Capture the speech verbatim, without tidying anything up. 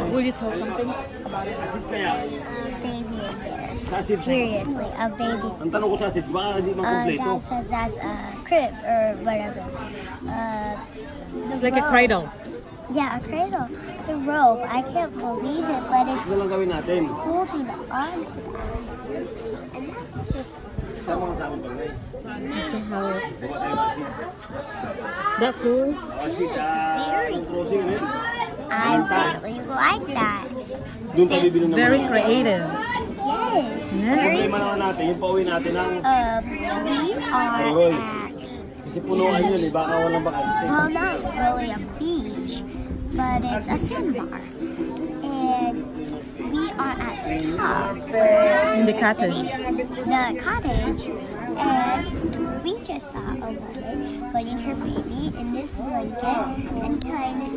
Will you tell something about it? Asid kaya? A baby in there. Sa asid? Seriously, a baby. Ang tanong ko sa asid, baka hindi man Uh, kompleto. that says that's a crib or whatever. Uh, the Like a rope- cradle. Yeah, a cradle. The rope, I can't believe it, but Ano it's lang gawin natin? holding on to that. And that's just Sama ka sa akin to, Nay. How Gawa tayo ng asid. that cool? Asid, ah, yung crossing, ano yun? I really like that. Doon tayo bibili ng Very mga- creative. Yes. Yeah. Problema naman natin, yung pauwi natin ng Um, we are Roy. at, kasi punuan yun eh, baka walang bakante. well, not really a beach, but it's a sandbar. And we are at the top. In the cottage. The cottage. And we just saw a woman putting her baby in this blanket and tying